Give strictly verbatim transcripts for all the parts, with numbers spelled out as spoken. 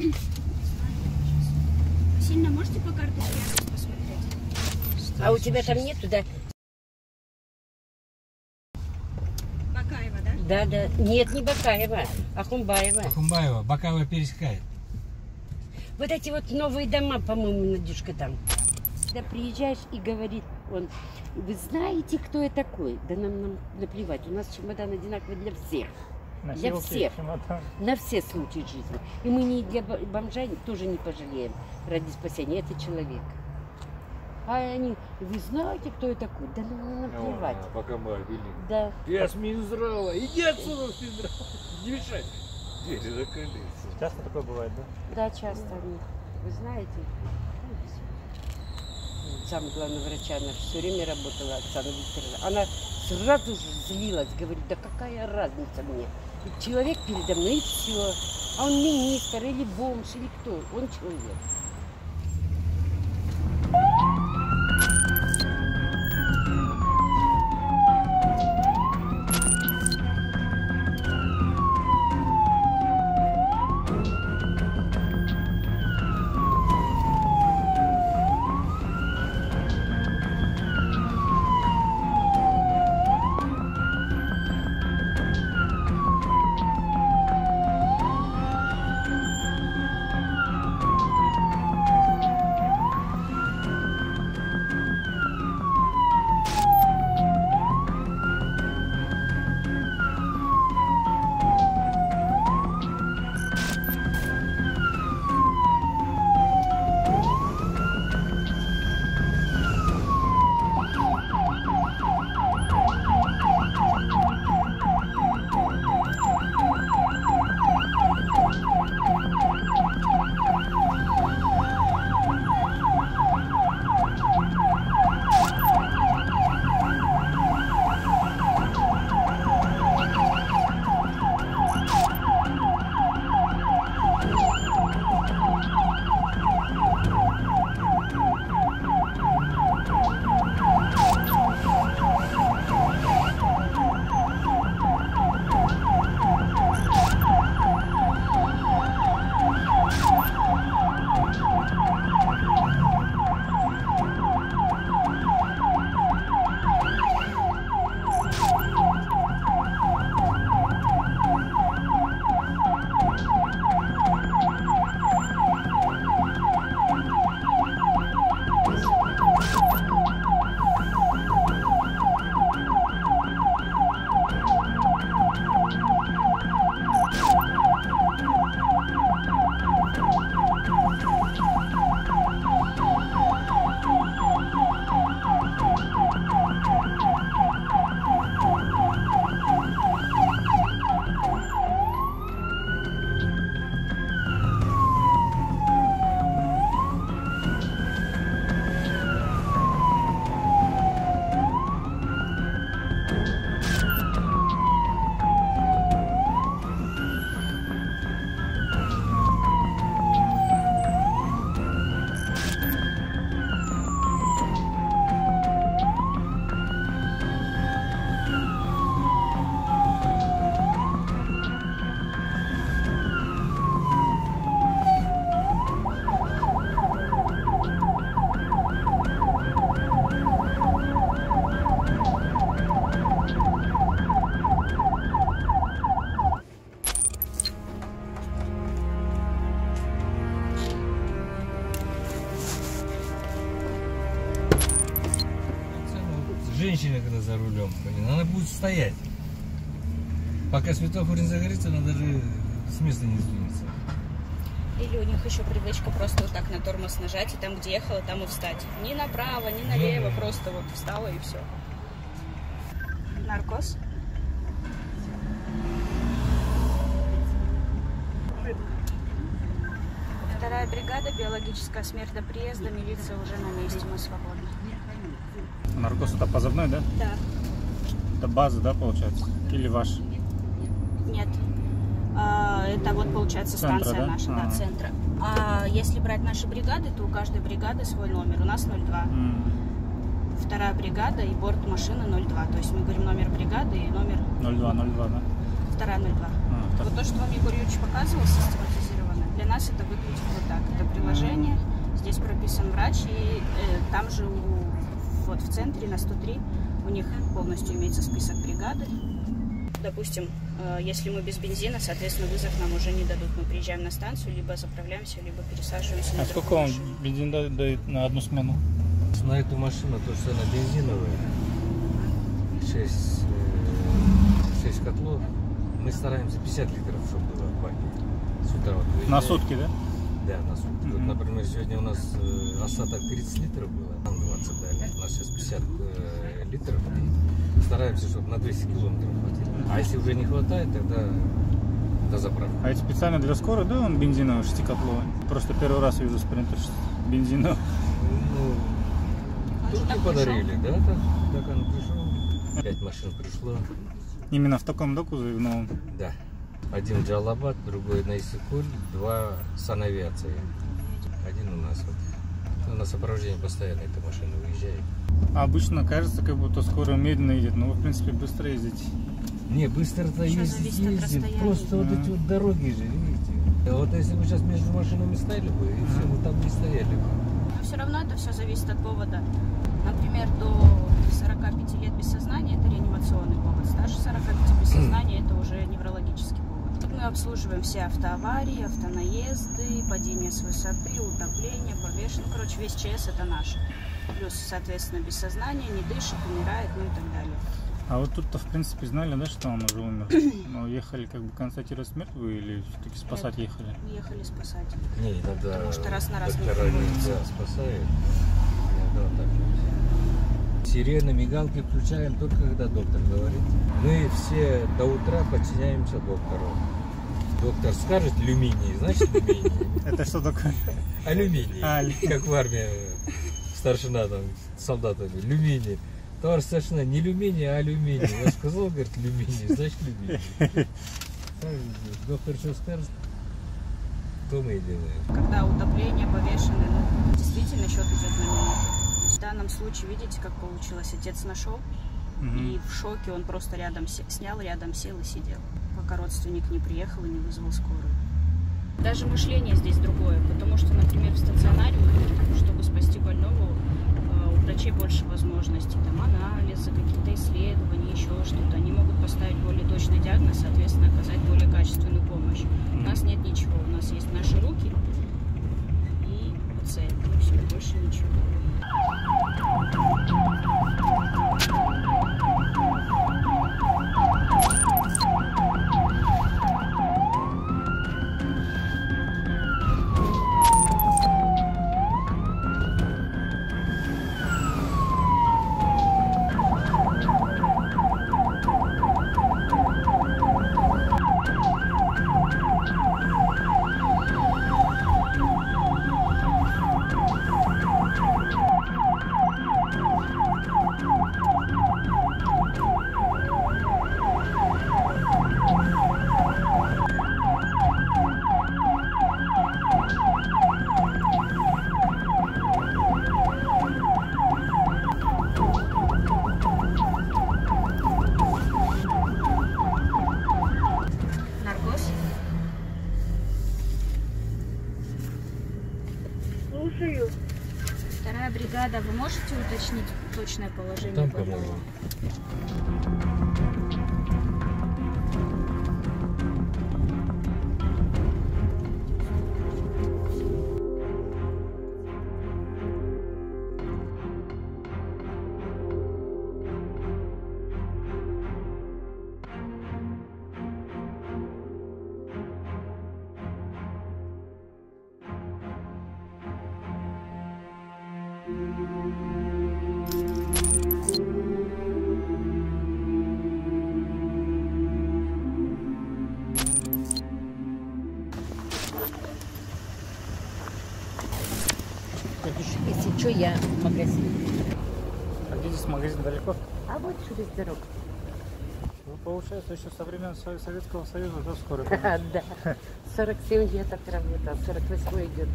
Сильно можете по карточке посмотреть? А у тебя там нету, да? Бакаева, да? Да, да. Нет, не Бакаева, а Хумбаева. Хумбаева, Бакаева пересекает. Вот эти вот новые дома, по-моему, Надюшка, там. Когда приезжаешь и говорит он, вы знаете, кто я такой? Да нам, нам наплевать, у нас чемодан одинаковый для всех. На Для всех. Чемодан. На все случаи жизни. И мы не для бомжа тоже не пожалеем ради спасения. Это человек. А они, вы знаете, кто я такой? Да нам наплевать. О, пока мы обили. Да. Я с Минздрава. Иди отсюда с Минздрава. Не мешай. Двери закрылись. Часто такое бывает, да? Да, часто они. Вы знаете, сам главного врача, она все время работала, Оксана Викторовна. Она сразу же злилась, говорит, да какая разница мне. Ведь человек передо мной и все. А он министр или бомж, или кто? Он человек. Женщина, когда за рулем, блин, она будет стоять. Пока светофор не загорится, она даже с места не сдвинется. Или у них еще привычка просто вот так на тормоз нажать, и там, где ехала, там и встать. Ни направо, ни налево, mm-hmm. просто вот встала и все. Наркоз. Вторая бригада, биологическая смерть до приезда, милиция уже на месте, мы свободны. Наркоз это позывной, да? Да. Это база, да, получается? Или ваш? Нет. А, это вот получается Центра, станция да? наша, А-а-а. да, центра. А если брать наши бригады, то у каждой бригады свой номер. У нас ноль два. Mm. Вторая бригада и борт машины ноль два. То есть мы говорим номер бригады и номер... ноль два, ноль два, да? Вторая ноль два. А, вот то, что вам Егор Юрьевич показывал, систематизировано. заблокировано. Для нас это выглядит вот так. Это приложение, здесь прописан врач, и э, там же у, вот в центре на сто три у них полностью имеется список бригады. Допустим, э, если мы без бензина, соответственно, вызов нам уже не дадут. Мы приезжаем на станцию, либо заправляемся, либо пересаживаемся на А другую сколько он машину. бензин дает, дает на одну смену? На эту машину, то, что она бензиновая, шесть, шесть котлов, мы стараемся пятьдесят литров, чтобы было в баке. С утра вот выезжаем. На сутки, да? Да, на сутки. Вот, Мгм. например, сегодня у нас э, остаток тридцать литров было, там двадцать дали. У нас сейчас пятьдесят э, литров. И стараемся, чтобы на двести километров хватило. А если уже не хватает, тогда до заправки. А это специально для скорой, да, он бензиновый, шестикотловый? Просто первый раз вижу спринтер бензиновый. Ну, Он же турки так подарили, да, так, так он пришел. Пять машин пришло. Именно в таком, да, кузове, в новом? Да. Один в Джалабад, другой на Иссык-Куль, два санавиации. Один у нас вот. Ну, на сопровождение постоянно эта машина выезжает. А обычно кажется, как будто скорая медленно едет, но вы, в принципе, быстро ездите. Не, быстро-то Всё ездить зависит от ездим, расстояния. просто вот Мгм. эти вот дороги же, видите. А вот если бы сейчас между машинами стали бы, и все, мы там не стояли бы. Но все равно это все зависит от повода. Например, до сорока пяти лет без сознания это реанимационный повод. Старше сорока пяти без сознания это уже неврологический повод. Тут мы обслуживаем все автоаварии, автонаезды, падение с высоты, утопление, повешение. Ну, короче, весь ЧС это наш. Плюс, соответственно, без сознания, не дышит, умирает, ну и так далее. А вот тут-то, в принципе, знали, да, что он уже умер? Но ехали как бы констатировать смерть вы или все-таки спасать ехали? Ехали спасать. Не, иногда Потому что раз на раз не доктора приходится. нельзя спасают. Иногда вот так нельзя. Сирены, мигалки включаем только когда доктор говорит. Мы все до утра подчиняемся доктору. Доктор скажет люминий, значит люминий. Это что такое? Алюминий. А, алю- Как в армии старшина там, солдатами. Люминий. Товарищ старшина, не люминий, а алюминий. Я сказал, говорит, люминий, значит люминий. Так, доктор что скажет, то мы и делаем. Когда утопление, повешенный, ну, действительно счет идет на минуту. В данном случае, видите, как получилось? Отец нашел, Мгм. и в шоке он просто рядом се- снял, рядом сел и сидел, пока родственник не приехал и не вызвал скорую. Даже мышление здесь другое, потому что, например, в стационаре, чтобы спасти больного, э, у врачей больше возможностей, там анализы, какие-то исследования, еще что-то. Они могут поставить более точный диагноз, соответственно, оказать более качественную помощь. У нас нет ничего, у нас есть наши руки и пациент, и все, больше ничего. Наркоз? Слушаю. Вторая бригада, вы можете уточнить точное положение Там, больного? по-моему. Если что, я в магазин. А где здесь магазин далеко? А вот через дорогу. Ну, получается, еще со времен Со- Советского Союза, да, скоро. Да. сорок семь лет отработал, сорок восьмой идет.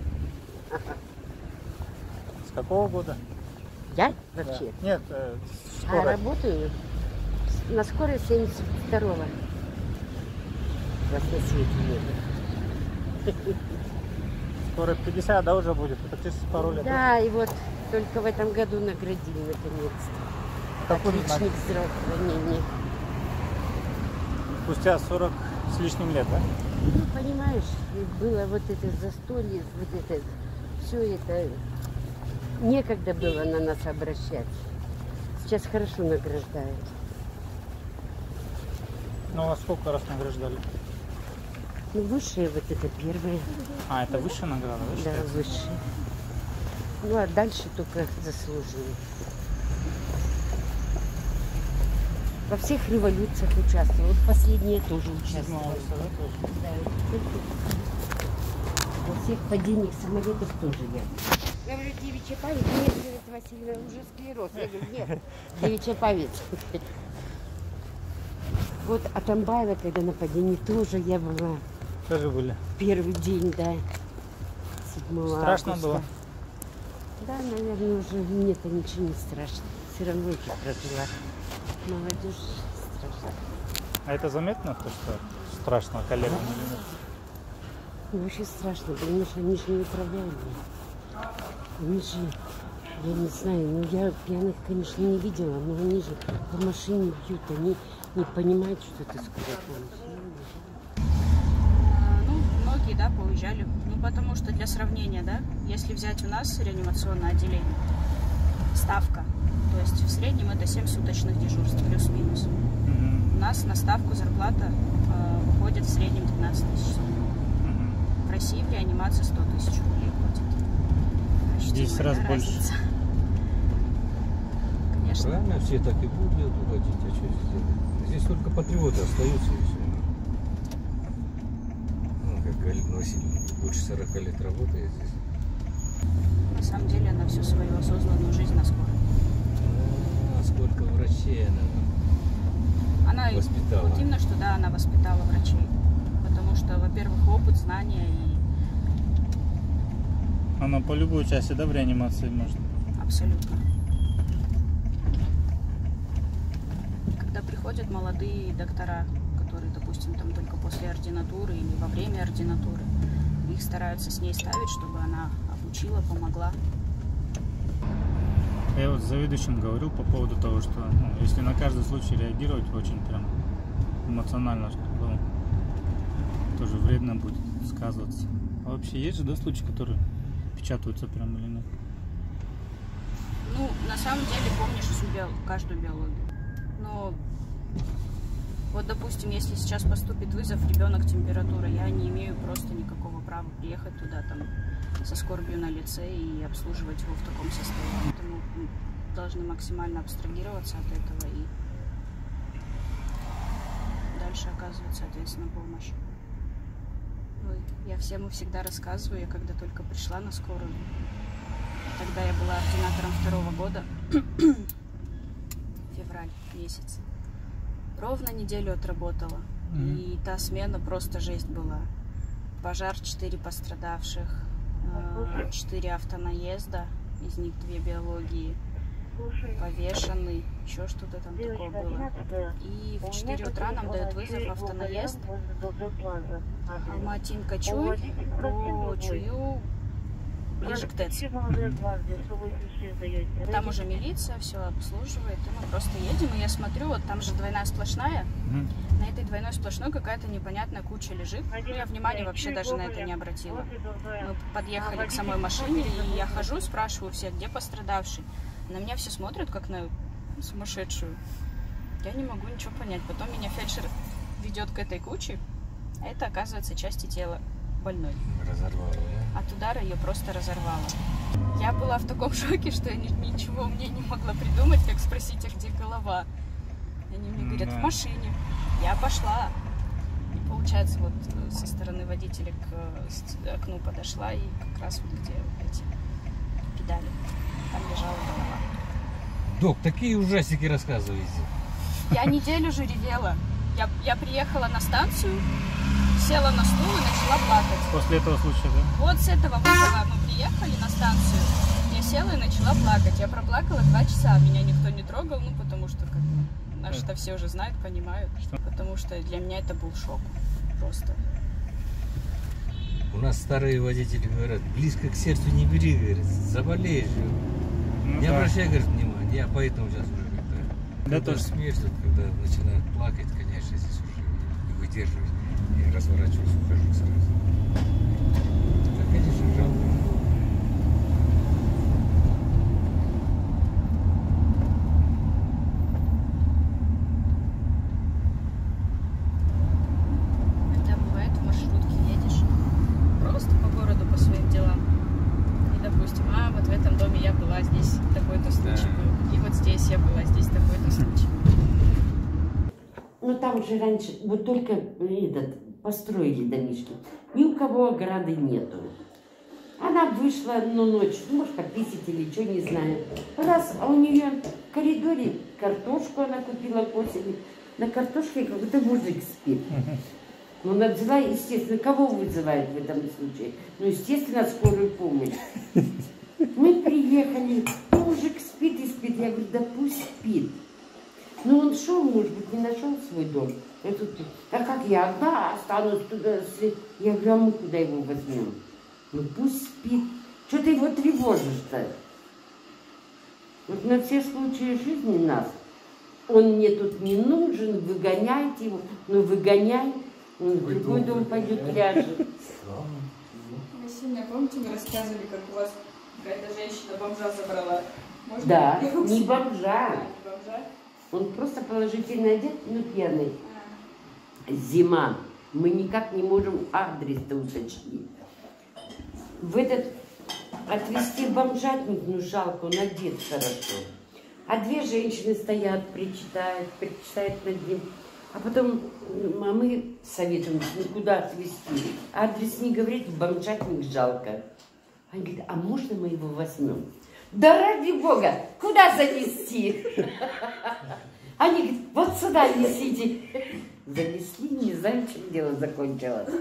С какого года? Я Да. вообще? Нет, э, А скоро. работаю на скорой семьдесят второго. Вас на свете нет. Скоро пятьдесят, да, уже будет? Это через пару лет. Да, и вот только в этом году наградили наконец-то. Какой Отличник здравоохранения. Спустя сорок с лишним лет, да? Ну, понимаешь, было вот это застолье, вот это, все это, некогда было на нас обращать. Сейчас хорошо награждают. Ну, а сколько раз награждали? Ну, высшее вот это первое. А, это высшая награда, да? Да, считается? высшее. Ну, а дальше только заслуженные. Во всех революциях участвовала. Вот последняя тоже участвовала. Седьмого, да, тоже? Да. Во всех падениях самолетов тоже я. Говорю, девичья память. Нет, говорит, Васильевна, уже склероз. Я говорю, нет, девичья память. Вот Атамбаева, когда нападение, тоже я была. Тоже были. Первый день, да. седьмого Страшно августа. было? Да, наверное, уже мне-то ничего не страшно. Все равно их прожила. Молодежь страшно. А это заметно, то, что страшно коллегам или нет? Ну, вообще страшно, потому что они же не управляемые. Они же, я не знаю, ну я пьяных, конечно, не видела, но они же по машине бьют, они не понимают, что это скорая помощь. Ну, многие, да, поуезжали. Ну, потому что для сравнения, да, если взять у нас реанимационное отделение, ставка, то есть в среднем это семь суточных дежурств, плюс-минус. Угу. У нас на ставку зарплата э, уходит в среднем двенадцать тысяч. Угу. В России в реанимации сто тысяч рублей платят. десять раз больше. Разница. Конечно. Правильно, все так и будут уходить, а что сделать? Здесь только патриоты остаются и все. Ну, как говорит Василий, больше сорока лет работает здесь. На самом деле она всю свою осознанную жизнь на скорой. А сколько врачей она Она воспитала. Вот именно, что да, она воспитала врачей. Потому что, во-первых, опыт, знания и Она по любой части, да, в реанимации может? абсолютно. Когда приходят молодые доктора, которые, допустим, там только после ординатуры или во время ординатуры, их стараются с ней ставить, чтобы она обучила, помогла. Я вот с заведующим говорил по поводу того, что ну, если на каждый случай реагировать очень прям эмоционально, что ну, тоже вредно будет сказываться. А вообще есть же, да, случаи, которые печатаются прям или нет? Ну, на самом деле, помнишь всю био- каждую биологию. Но вот, допустим, если сейчас поступит вызов, ребенок температура, я не имею просто никакого права приехать туда там со скорбью на лице и обслуживать его в таком состоянии. Поэтому мы должны максимально абстрагироваться от этого и дальше оказывать, соответственно, помощь. Ой, я всем и всегда рассказываю, я когда только пришла на скорую, тогда я была ординатором второго года, февраль месяц. Ровно неделю отработала. Mm-hmm. И та смена просто жесть была. Пожар, четыре пострадавших, четыре автонаезда, из них две биологии, повешенный, еще что-то там такое было. И в четыре утра нам дают вызов автонаезд. Алматинка-Чуй, по Чую, ближе к ТЭЦ. Там уже милиция все обслуживает, и мы просто едем, и я смотрю, вот там же двойная сплошная, mm-hmm. на этой двойной сплошной какая-то непонятная куча лежит. Ну, я внимания вообще даже на это не обратила. Мы подъехали к самой машине, и я хожу, спрашиваю всех, где пострадавший. На меня все смотрят, как на сумасшедшую. Я не могу ничего понять. Потом меня фельдшер ведет к этой куче, а это, оказывается, части тела больной. Разорвала, да? От удара ее просто разорвало. Я была в таком шоке, что я ничего мне не могла придумать, как спросить, а где голова. Они мне говорят, в машине. Я пошла. И получается, вот со стороны водителя к окну подошла, и как раз вот где эти педали, там лежала голова. Док, такие ужастики рассказываете. Я неделю же ревела. Я, я приехала на станцию, села на стул и начала плакать. После этого случая, да? Вот с этого вызова мы приехали на станцию. Я села и начала плакать. Я проплакала два часа. Меня никто не трогал, ну потому что как бы, наши-то все уже знают, понимают. Что? Потому что для меня это был шок. Просто. У нас старые водители говорят, близко к сердцу не бери, говорит, заболеешь. Ну, не да. обращай, говорит, внимания. Я поэтому сейчас уже как-то... Да, когда тоже. смеешь, тут, когда начинают плакать, конечно, здесь уже не выдерживаюсь. Я разворачиваюсь, ухожу сразу. Да, конечно, жалко. Иногда бывает, в маршрутке едешь просто по городу, по своим делам. И, допустим, а вот в этом доме я была, здесь такой-то случай Да. был. И вот здесь я была, здесь такой-то случай. Ну там же раньше, вот только этот, построили домишки. Ни у кого ограды нету. Она вышла одну ночь, может пописать или что, не знаю. Раз, а у нее в коридоре картошку она купила к осени. На картошке какой-то мужик спит. Ну, она взяла, естественно, кого вызывает в этом случае? Ну, естественно, скорую помощь. Мы приехали, мужик спит и спит. Я говорю, да пусть спит. Ну, он шел, может быть, не нашел свой дом. Я тут, а как я одна останусь туда? Я говорю, а мы куда его возьмем? Ну, пусть спит. Что ты его тревожишь-то? Вот на все случаи жизни нас. Он мне тут не нужен, выгоняйте его. Ну, выгоняй. Он в другой дом пойдет, ляжет. Василия, помните, вы рассказывали, как у вас какая-то женщина бомжа забрала? Можно? Да, не бомжа. А, не бомжа? Он просто положительно одет, ну, пьяный. Зима. Мы никак не можем адрес-то уточнить. В этот отвезти бомжатник, ну, жалко, он одет хорошо. А две женщины стоят, причитают, причитают над ним. А потом, а мы советуем, ну, куда отвезти. Адрес не говорит, в бомжатник жалко. Они говорят, а можно мы его возьмем? Да ради бога, куда занести? Они говорят, вот сюда несите. Занесли, не знаю, чем дело закончилось.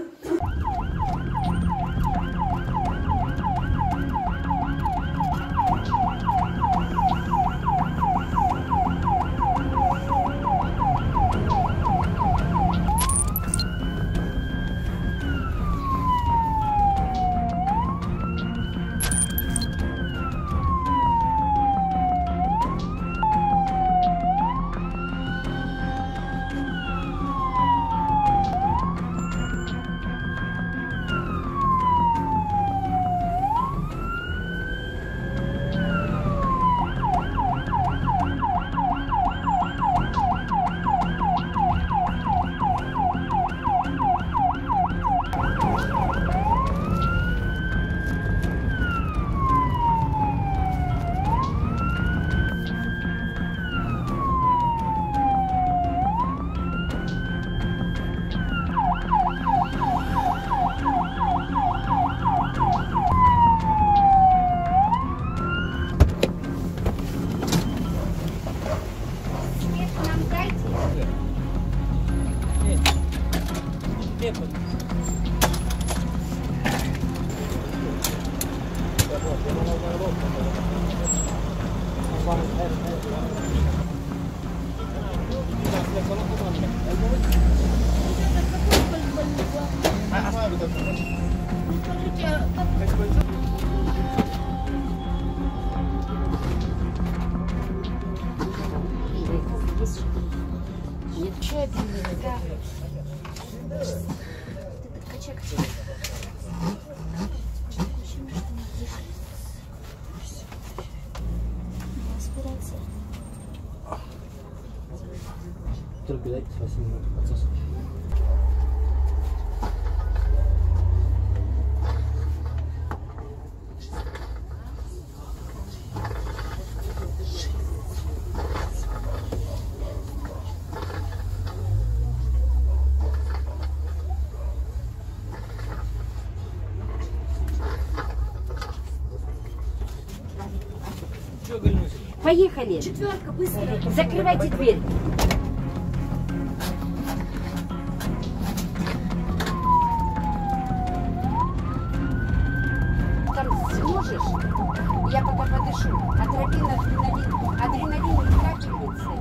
Только дайте восемь минут процесса. Поехали. Четверка, быстро. Закрывайте дверь. Там сможешь? Я пока подышу. Атропин, адреналин. Адреналин вкачивается.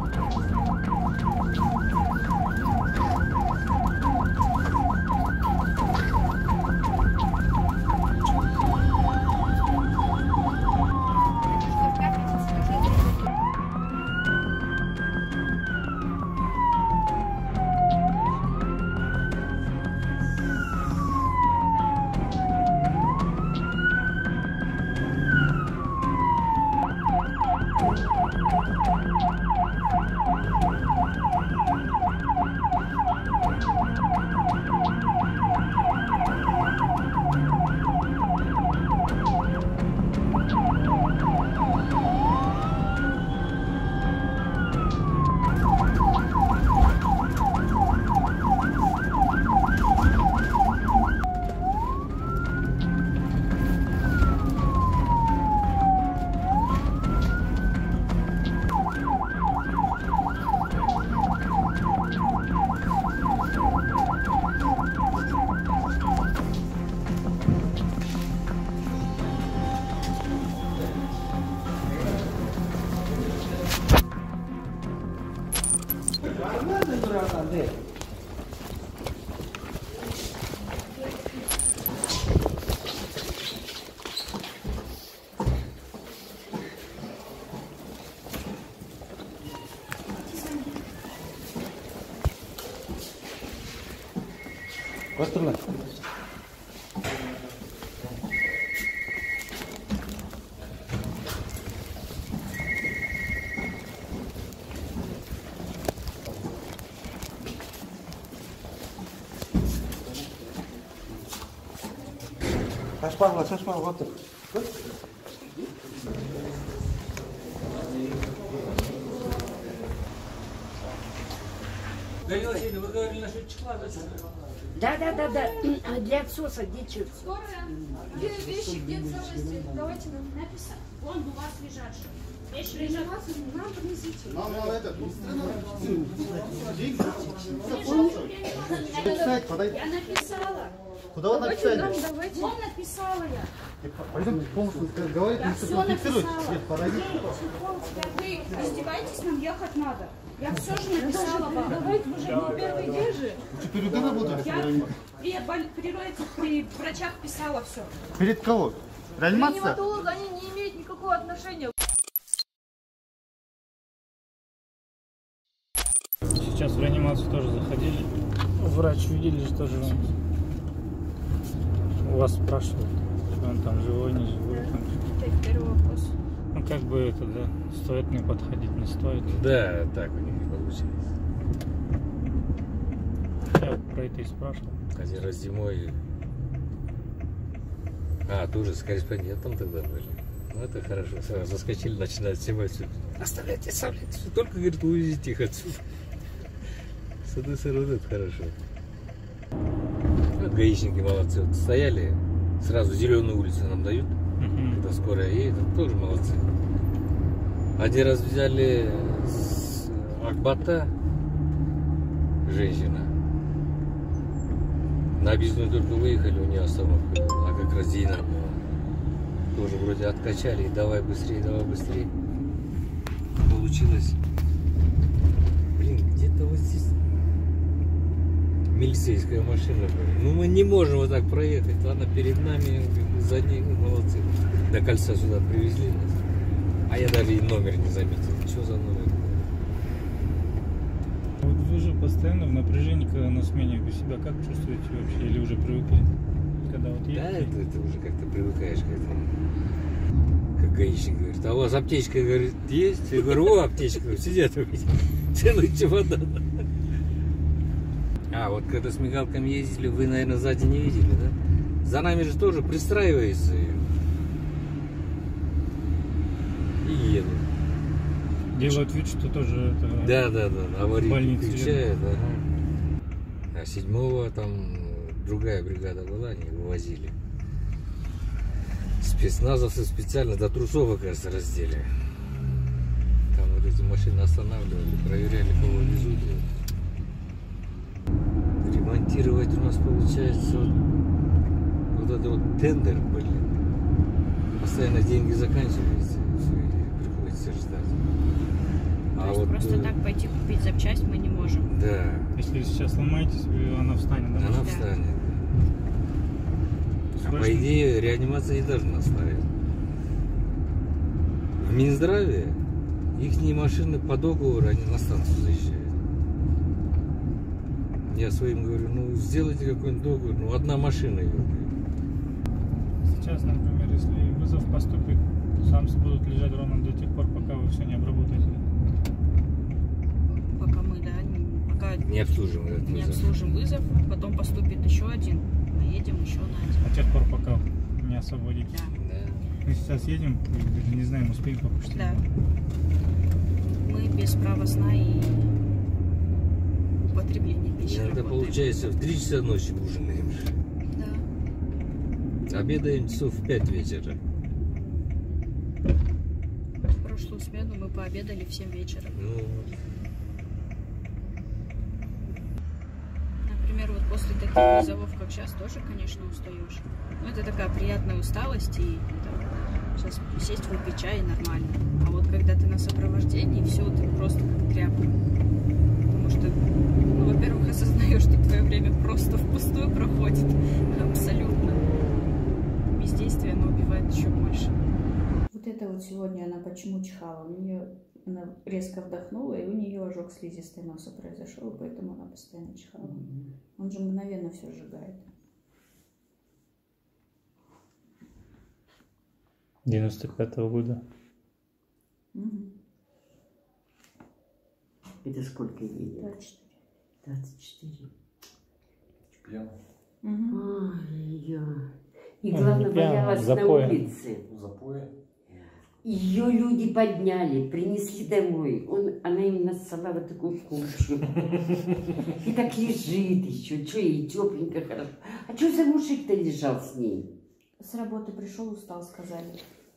Построен. Шашпарла, шашпарла, вот так. Галина Васильевна, вы говорили насчет чехла, да? Да, да, да, да. Для отсоса, где чехол? Скоро где вещи, где ценности? Давайте нам написать. Вон у вас лежат. Вещи лежат. Нам принесите. Нам надо этот. Я написала. Куда вы написали? Вон написала я. Пойдем полностью говорить, Я не все написала. Нет, пора. Вы издеваетесь, нам ехать надо. Я все же написала вам. Давайте, мы же не первый день же. Теперь люди работают. Я при, боль- при, этих, при врачах писала все. Перед кого? Реанимация? Реаниматологи, они не имеют никакого отношения. Сейчас в реанимацию тоже заходили. Врач видели, что же он у вас спрашивает, что он там живой, не живой. Там. Это первый вопрос. Ну как бы это, да, стоит мне подходить, не стоит. Да, так у них не получилось. Я про это и спрашивал. Один раз зимой... А, тоже с корреспондентом тогда были. Ну это хорошо. Сразу заскочили, начинают снимать все. Оставляйте, оставляйте. Только, говорит, увезите их отсюда. С одной стороны, это хорошо. Вот гаишники молодцы. Вот стояли, сразу зеленую улицу нам дают. Угу. Когда скорая едет, тоже молодцы. Один раз взяли с Акбата женщина. На объездную только выехали, у нее остановка была, а как раз ей надо было. Тоже вроде откачали, и давай быстрее, давай быстрее. Получилось. Блин, где-то вот здесь милицейская машина была. Ну мы не можем вот так проехать. Она перед нами, за ней, ну, молодцы. До кольца сюда привезли нас. А я даже и номер не заметил. Что за номер? Вот вы же постоянно в напряжении, когда на смене, вы себя как чувствуете вообще? Или уже привыкли? Когда вот Да, едете? это, это уже как-то привыкаешь к этому. Как гаишник говорит, а у вас аптечка, говорит, есть? Я говорю, о, аптечка, сидят, целый чемодан. А, вот когда с мигалками ездили, вы, наверное, сзади не видели, да? За нами же тоже пристраивается и едут. Делают вид, что тоже это... Да, да, да, аварийку Больницы включают, ага. А седьмого там другая бригада была, они вывозили. Спецназовцы специально до трусов, кажется, раздели. Там вот эти машины останавливали, проверяли, кого везут. Ремонтировать у нас получается вот, вот это вот тендер, блин. Постоянно деньги заканчиваются, и приходится ждать. То А есть вот, просто э, так пойти купить запчасть мы не можем. Да, Если сейчас сломаетесь, вы- она встанет. Да? она Да. встанет. А Срочно? по идее реанимация не должна ставить. В Минздраве их машины по договору, они на станцию заезжают. Я своим говорю, ну сделайте какой-нибудь договор, ну одна машина ее. Сейчас, например, если вызов поступит, самцы будут лежать ровно до тех пор, пока вы все не обработаете. Пока мы, да, не- пока Не обслуживаем этот не вызов. обслужим вызов, потом поступит еще один, поедем еще на один. До тех пор, пока не освободите. Да, Да. Мы сейчас едем, и даже не знаем, успеем попустить. да. Мы без права сна и употребления пищи Иногда работаем. получается в три часа ночи ужинаем. Да. Обедаем часов в пять вечера. В прошлую смену мы пообедали в семь вечера. Ну, Например, вот после таких вызовов, как сейчас, тоже, конечно, устаешь. Но это такая приятная усталость, и это, сейчас сесть, выпить чай, и нормально. А вот когда ты на сопровождении, все, ты просто как тряпка. Потому что, ну, во-первых, осознаешь, что твое время просто впустую проходит. Абсолютно. Бездействие, оно убивает еще больше. Вот это вот сегодня она почему чихала? У нее Она резко вдохнула, и у нее ожог слизистой носа произошел, и поэтому она постоянно чихала. Mm-hmm. Он же мгновенно все сжигает. девяносто пятого года. Mm-hmm. Это сколько ей? двадцать четыре. двадцать четыре. Пьяно. Mm-hmm. Ой-ой. И главное, валялась на улице. Запоя. Ее люди подняли, принесли домой. Он, она им нассала вот такую кучу. И так лежит еще. Что ей тепленько, хорошо. А что за мужик-то лежал с ней? С работы пришел, устал, сказали.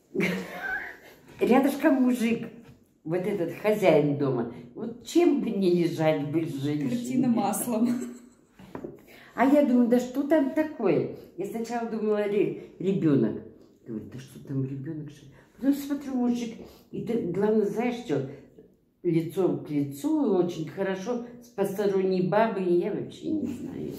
Рядышком мужик. Вот этот хозяин дома. Вот чем бы не лежать бы женщине? Картина маслом. А я думаю, да что там такое? Я сначала думала, ребенок. Говорю, да что там ребенок? Потом смотрю, мужик, и ты, главное, знаешь что, лицом к лицу, очень хорошо, с посторонней бабой, я вообще не знаю.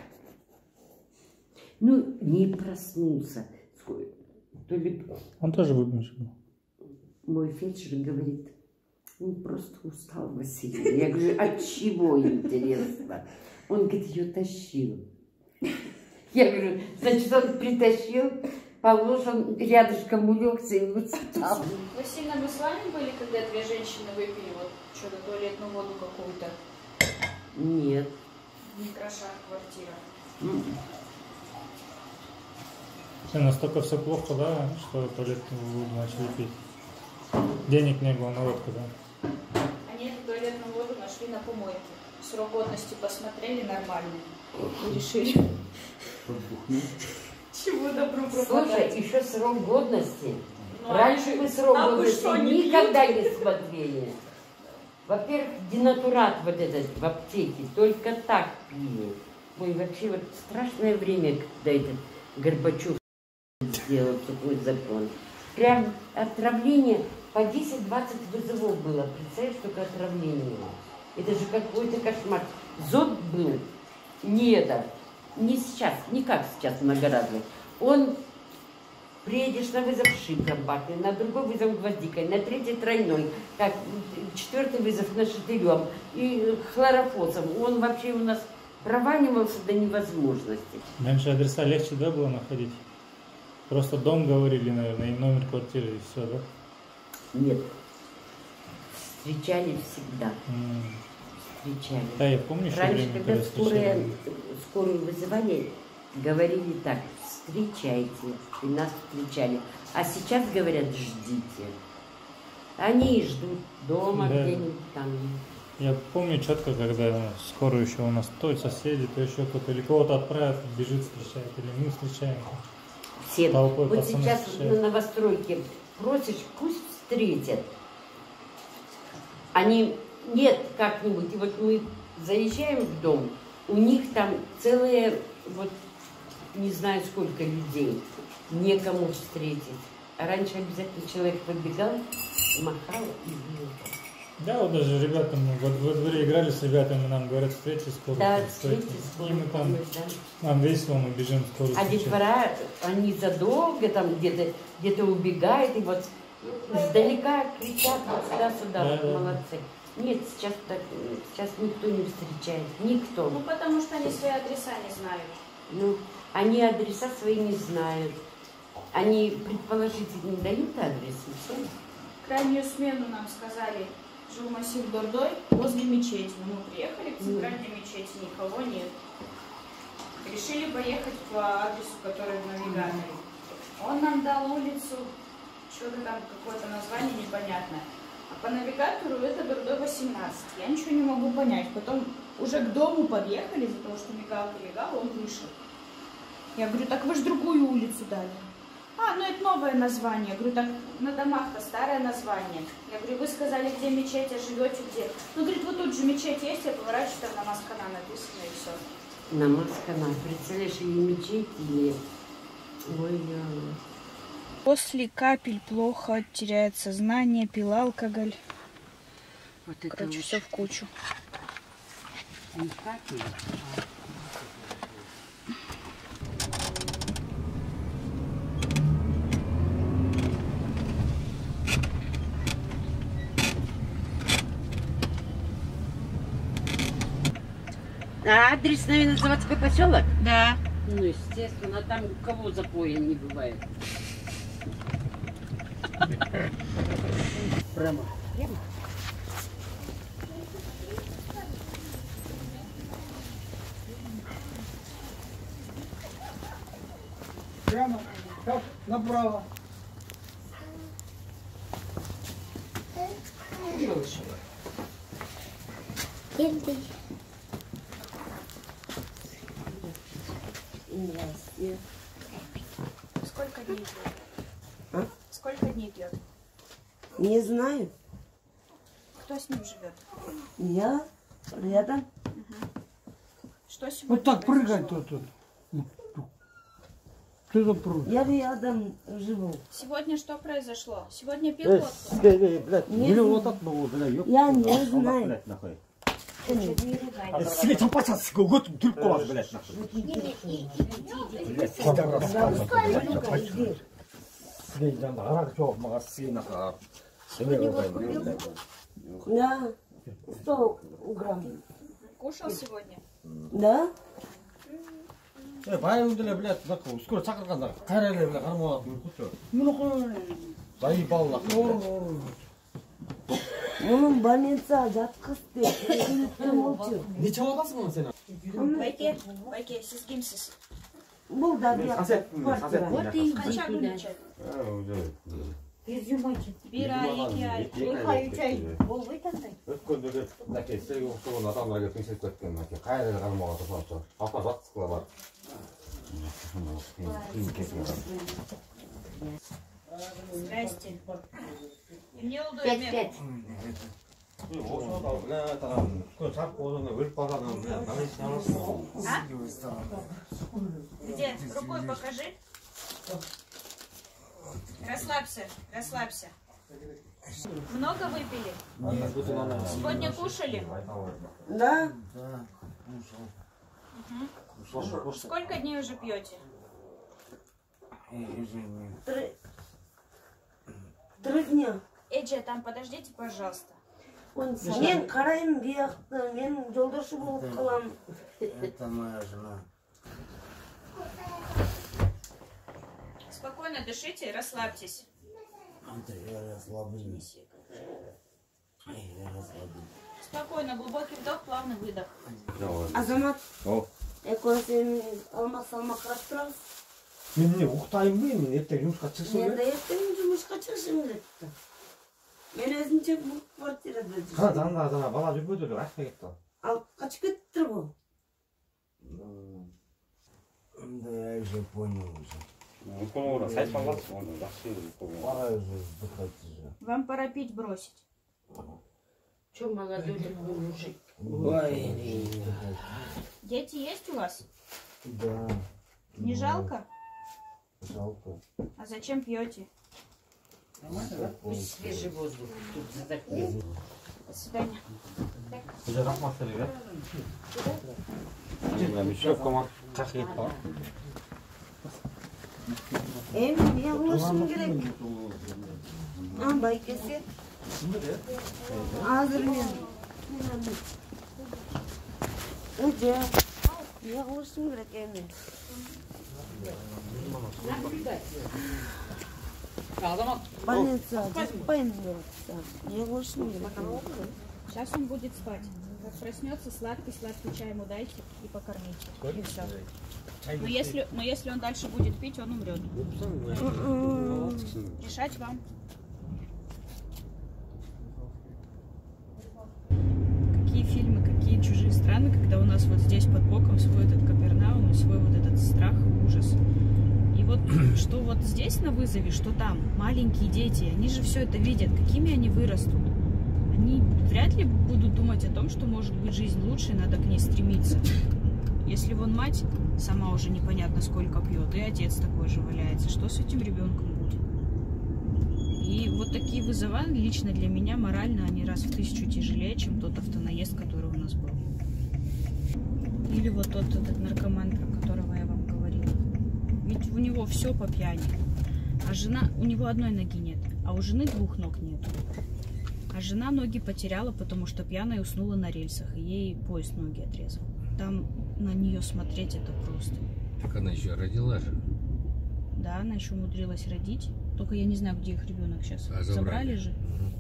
Ну, не проснулся. То ли... Он тоже выпивший был. Мой фельдшер говорит, он просто устал, Василий. Я говорю, от чего, интересно? Он, говорит, ее тащил. Я говорю, значит, он притащил, положил, рядышком улегся и устал. Василина, мы с вами были, когда две женщины выпили вот что-то, туалетную воду какую-то? Нет. В Микрошах квартира. Mm. Все, настолько все плохо, да, что туалетную воду начали пить. Денег не было на водку, да? Они эту туалетную воду нашли на помойке. Срок годности посмотрели нормальный. И решили. Чего добру пропадать? Слушай, еще срок годности. Ну, Раньше мы срок а годности что, не никогда пьете? не смотрели. Во-первых, денатурат вот этот в аптеке только так пили. Ой, вообще вот страшное время, когда этот Горбачев сделал такой закон. Прям отравление по десять-двадцать вызовов было. Представляешь, только отравление. Это же какой-то кошмар. Зод был не это, не сейчас, не как сейчас многоразовый. Он приедешь на вызов шиком бахнет, на другой вызов гвоздикой, на третий тройной, как четвертый вызов нашатырем и хлорофосом. Он вообще у нас прованивался до невозможности. Раньше адреса легче, да, было находить? Просто дом говорили, наверное, и номер квартиры, и все, да? Нет. Встречали всегда. Mm. Встречали. Да, я помню, еще Раньше, время, когда когда скорые, встречали. скорую вызывали, говорили так, встречайте, и нас встречали. А сейчас говорят, ждите. Они и ждут дома Да. где-нибудь там. Я помню четко, когда скорую еще у нас то соседи, то еще кто-то, или кого-то отправят, бежит, встречает, или мы встречаем. Всем. Толпой Вот пацаны сейчас встречают. на новостройке просишь, пусть встретят. Они, нет, как-нибудь. И вот мы заезжаем в дом, у них там целые, вот, не знаю сколько людей, некому встретить. А раньше обязательно человек подбегал, махал и бил. Да, вот даже ребята, мы во, во дворе играли с ребятами, нам говорят, встретите скорую. Да, встретите. встретить И скорую мы там, помощь, да. нам весело, мы бежим в скорую. А встречать. детвора, они задолго там где-то где-то убегают, и вот издалека кричат вот сюда-сюда, Да, вот да. молодцы. Нет, сейчас так, сейчас никто не встречает, никто. Ну, потому что они свои адреса не знают. Ну, они адреса свои не знают. Они предположительно не дают адрес, и все. Крайнюю смену нам сказали, жил массив Дордой возле мечети. Но мы приехали к центральной мечети, никого нет. Решили поехать по адресу, который в навигаторе. Он нам дал улицу, что-то там, какое-то название непонятное. А по навигатору это Дордой восемнадцать. Я ничего не могу понять. Потом уже к дому подъехали, из-за того, что мигалка легала, он вышел. Я говорю, так вы же другую улицу дали. А, ну это новое название. Я говорю, так на домах-то старое название. Я говорю, вы сказали, где мечеть, а живете где? Ну, говорит, вот тут же мечеть есть, я поворачиваю, там на Маскана написано и все. На Маскана, представляешь, или мечеть, или... Ой, После капель плохо, теряет сознание, пил алкоголь. вот это Короче, вот все в кучу. не капель, а А адрес, наверное, заводской поселок? Да. Ну, естественно, там у кого запоя не бывает. Прямо. Прямо. Прямо, так, направо. Сколько дней пьет? А? Сколько дней пьет? Не знаю. Кто с ним живет? Я рядом. Что сегодня Вот так произошло? прыгай тут. тут. Вот тут. Что за прыгай? Я рядом живу. Сегодня что произошло? Сегодня пил водку? Не знаю. Я не знаю. Сиге чампачас гот 들고 와서 блядь нахуй. Сиге там арак чок мага сиге нахуй. Да. Сто грамм. Кушал сегодня? Да? 에 바이온들에 блядь нахуй. скоро 착각 간다. 가래래 блядь 가는 거 같고. 나이 балла. Onun больница жатқызды. молчу. 네 쳐봤으면 세나. Байке, байке, siz kimsiz? Бұл да сосед, сосед. Вот и Қанша иди күн туда. içеді? Bir ay, iki ay. өткендегі мынакей сыйлық соғын адамдарға пенсия кеткен мынакей қайда қалмауға тырысады апа жатқызға бар Здрасте. И мне Пять, удобнее. пять. осыны блядь аған күн сарып осыны өліп қалғанын блядь қалай істей аласың А? Где? Рукой покажи. Расслабься, расслабься. Много выпили? Сегодня кушали? Да? Мгм. Сколько дней уже пьете? Три. Три дня. Эджи, там подождите, пожалуйста. Мен қараймын бияқты, мен жолдашы болып қаламын. Это моя жена. Спокойно дышите, расслабьтесь. Я расслаблюсь. Я расслаблюсь. Спокойно, глубокий вдох, плавный выдох. Азамат, экой сен алмақ салмақ қарап тұрасыз. мен не ұйықтаймын ба мен ертең жұмысқа шықсам Мен де ертең жұмысқа шығышым кетті. Мен өзінше бұл квартирада қана жүрсем. анда ана бала жүрмеді деп айтпай кетті Ал қашып кетті ғой. да я уже понял уже. үлкен сайыспан қалды оны жақсы Пора уже вздыхать уже. Вам пора пить бросить. Че молодой такой мужик? Ой, Дети есть у вас? да. Не жалко? Жалко. А зачем пьете? Пусть свежий воздух тут задохнет. До свидания. 이제 딱 맞으래 그다음에 슈퍼만 딱 했다 Em, ne ulaşım gerek? Ha, baykesi. Hazır mı? Öce. Ne ulaşım gerek Emre? Больница, спайн берется. Не уlaşım gerek. Сейчас он будет спать. Как проснется, сладкий-сладкий чай ему дайте и покормите. И все. Но если, но если он дальше будет пить, он умрет. Решать вам. Какие фильмы, какие чужие страны, когда у нас вот здесь под боком свой этот Капернаум и свой вот этот страх и ужас. И вот что вот здесь на вызове, что там, маленькие дети, они же все это видят, какими они вырастут. Они вряд ли будут думать о том, что может быть жизнь лучше, и надо к ней стремиться. Если вон мать сама уже непонятно сколько пьет, и отец такой же валяется, что с этим ребенком будет? И вот такие вызова лично для меня морально они раз в тысячу тяжелее, чем тот автонаезд, который у нас был. Или вот тот этот наркоман, про которого я вам говорила. Ведь у него все по пьяни. А жена, у него одной ноги нет, а у жены двух ног нет. А жена ноги потеряла, потому что пьяная уснула на рельсах, и ей поезд ноги отрезал. там на нее смотреть это просто. Так она еще родила же. Да, она еще умудрилась родить. Только я не знаю, где их ребенок сейчас. А забрали. забрали же. Угу.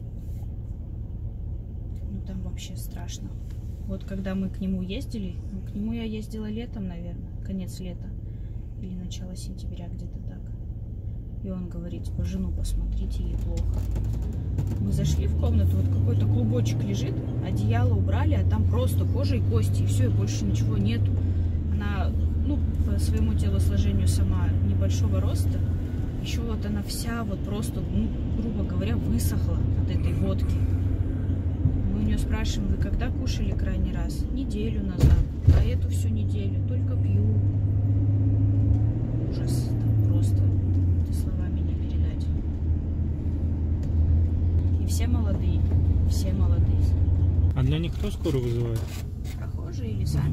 Ну там вообще страшно. Вот когда мы к нему ездили, ну, к нему я ездила летом, наверное, конец лета или начало сентября, где-то так. И он говорит, типа, жену посмотрите, ей плохо. Мы зашли в комнату, вот какой-то клубочек лежит, одеяло убрали, а там просто кожа и кости, и все, и больше ничего нету. Она, ну, по своему телосложению сама небольшого роста, еще вот она вся вот просто, ну, грубо говоря, высохла от этой водки. Мы у нее спрашиваем, вы когда кушали крайний раз? Неделю назад, а эту всю неделю только пью. Ужас, там просто это словами не передать. И все молодые, все молодые. А для них кто скорую вызывает? Прохожие или сами?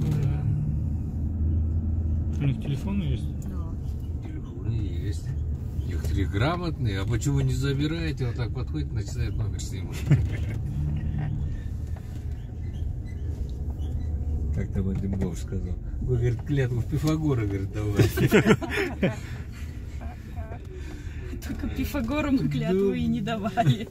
У них телефоны есть? Да. Телефоны есть. Некоторые грамотные, а почему не забираете? Он так подходит, начинает номер снимать. Как там Дымгов сказал? Вы, говорит, клятву Пифагора, говорит, давайте. Только Пифагору мы клятву и не давали.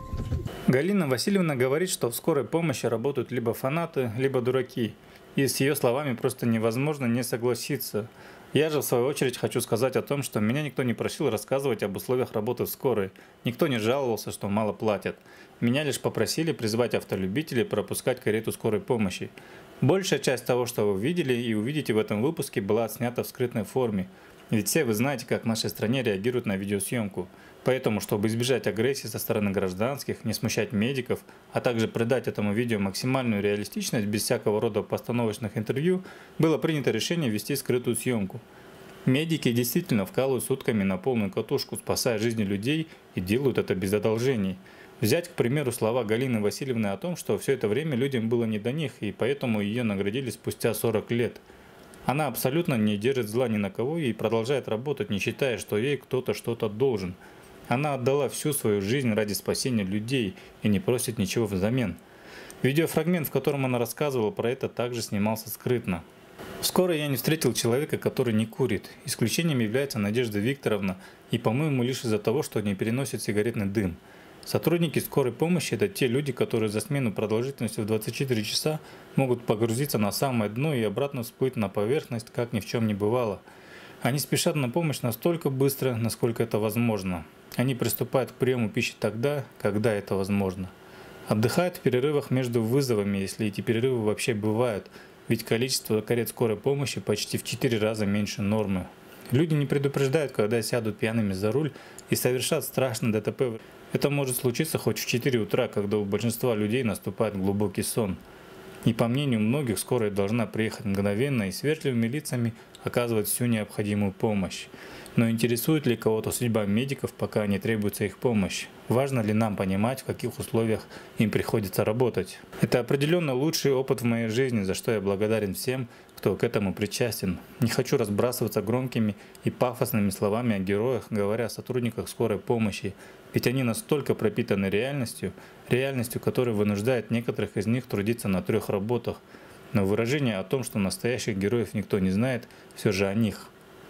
Галина Васильевна говорит, что в скорой помощи работают либо фанаты, либо дураки. И с ее словами просто невозможно не согласиться. Я же в свою очередь хочу сказать о том, что меня никто не просил рассказывать об условиях работы в скорой. Никто не жаловался, что мало платят. Меня лишь попросили призвать автолюбителей пропускать карету скорой помощи. Большая часть того, что вы видели и увидите в этом выпуске, была отснята в скрытной форме. Ведь все вы знаете, как в нашей стране реагируют на видеосъемку. Поэтому, чтобы избежать агрессии со стороны гражданских, не смущать медиков, а также придать этому видео максимальную реалистичность без всякого рода постановочных интервью, было принято решение вести скрытую съемку. Медики действительно вкалывают сутками на полную катушку, спасая жизни людей, и делают это без одолжений. Взять, к примеру, слова Галины Васильевны о том, что все это время людям было не до них, и поэтому ее наградили спустя сорок лет. Она абсолютно не держит зла ни на кого и продолжает работать, не считая, что ей кто-то что-то должен. Она отдала всю свою жизнь ради спасения людей и не просит ничего взамен. Видеофрагмент, в котором она рассказывала про это, также снимался скрытно. Скоро я не встретил человека, который не курит. Исключением является Надежда Викторовна, и, по-моему, лишь из-за того, что не переносит сигаретный дым. Сотрудники скорой помощи – это те люди, которые за смену продолжительностью в двадцать четыре часа могут погрузиться на самое дно и обратно всплыть на поверхность, как ни в чем не бывало. Они спешат на помощь настолько быстро, насколько это возможно. Они приступают к приему пищи тогда, когда это возможно. Отдыхают в перерывах между вызовами, если эти перерывы вообще бывают, ведь количество карет скорой помощи почти в четыре раза меньше нормы. Люди не предупреждают, когда сядут пьяными за руль и совершат страшный ДТП. Это может случиться хоть в четыре утра, когда у большинства людей наступает глубокий сон. И по мнению многих, скорая должна приехать мгновенно и с вежливыми лицами оказывать всю необходимую помощь. Но интересует ли кого-то судьба медиков, пока не требуется их помощь? Важно ли нам понимать, в каких условиях им приходится работать? Это определенно лучший опыт в моей жизни, за что я благодарен всем, кто к этому причастен. Не хочу разбрасываться громкими и пафосными словами о героях, говоря о сотрудниках скорой помощи, ведь они настолько пропитаны реальностью, реальностью, которая вынуждает некоторых из них трудиться на трех работах. Но выражение о том, что настоящих героев никто не знает, все же о них.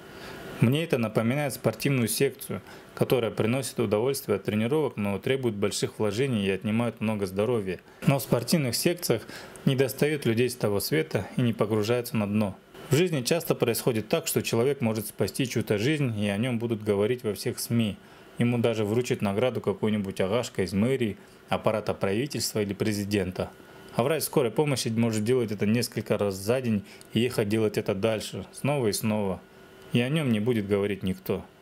Мне это напоминает спортивную секцию, которая приносит удовольствие от тренировок, но требует больших вложений и отнимает много здоровья. Но в спортивных секциях не достают людей с того света и не погружаются на дно. В жизни часто происходит так, что человек может спасти чью-то жизнь, и о нем будут говорить во всех СМИ. Ему даже вручат награду какой-нибудь агашка из мэрии, аппарата правительства или президента. А врач скорой помощи может делать это несколько раз за день и ехать делать это дальше, снова и снова. И о нем не будет говорить никто.